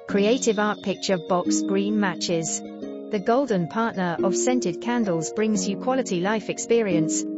Creative art picture box green matches. The golden partner of scented candles brings you quality life experience,